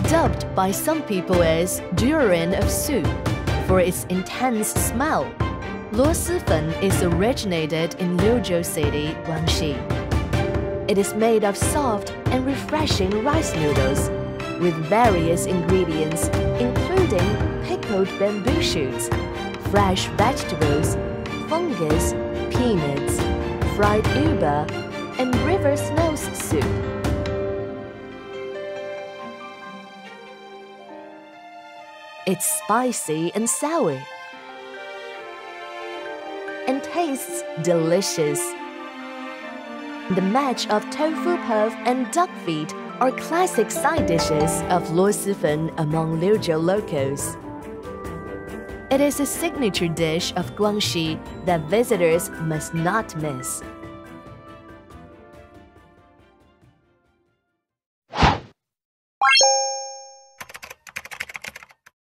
Dubbed by some people as gehören of soup for its intense smell, 螺蛳粉 is originated in Liuzhou City, Guangxi. It is made of soft and refreshing rice noodles with various ingredients including pickled bamboo shoots, fresh vegetables, fungus, peanuts, fried über, and river snails soup. It's spicy and sour and tastes delicious. The match of tofu puff and duck feet are classic side dishes of 螺蛳粉 among Liuzhou locals. It is a signature dish of Guangxi that visitors must not miss.